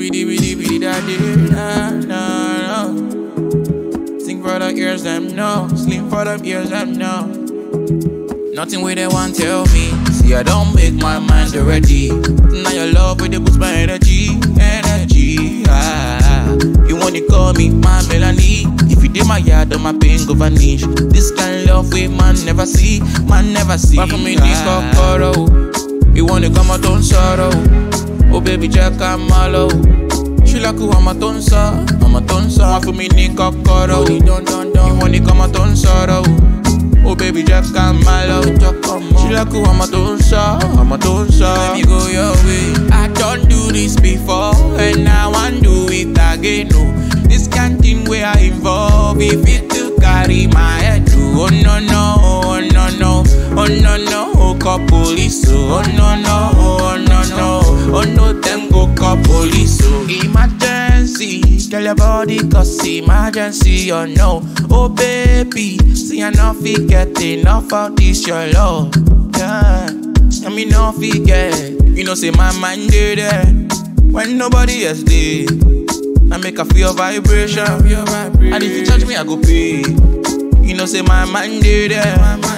bidi da di na na no. Sing for the ears them know, slim for the ears them know. Nothing where they want tell me. See I don't make my mind already. Now your love where they boost my energy. You wanna call me my Melanie? If you did my yard, my pain go vanish. This kind of love we man never see, man never see. Back from me this kokoro. You wanna come out on sorrow? Oh baby Jack I'm mallow. She like who I'm a tonsa. One for me ni kokoro. You wanna come out on sorrow? Oh baby Jack I'm mallow. She like who I'm a tonsa. Let me go your way. I don't do this before, and now I do it again. No, this kind thing where I involve. If it to carry my head to, oh no no, oh no no, oh no no, oh call police. Oh no no, oh no no, oh no, then go call police. Oh emergency, tell your body cause emergency. Oh no, oh baby, see I not forget enough of this your love. Yeah, I me not forget. You know say my mind did there when nobody else did. I make her feel vibration. And if you touch me, I go pay. You know, say my mind did there.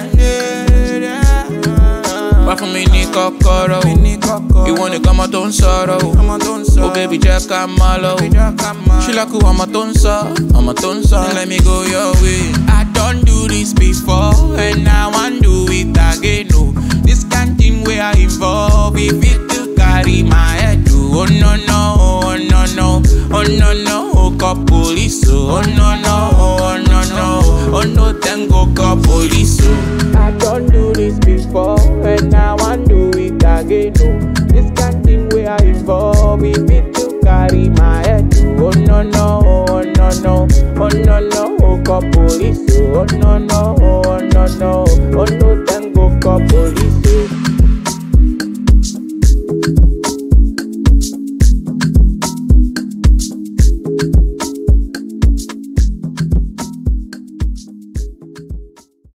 But for me, ni kokoro. You wanna come out on sorrow? Oh, baby, Jack, I'm mallow. She like who I'm a tonsa. Let me go your way. I don't do this before, and now I do it again. No, this kind thing where I involve. If it to carry my head to, oh no no, oh no no, oh no no, oh call police. Oh no no, oh no no, oh no, then go call police. I don't do this before, and now I do it again. No, this kind thing where I involve. If it to carry my head to, oh no no, oh no no, oh no no, oh call police. Oh no no.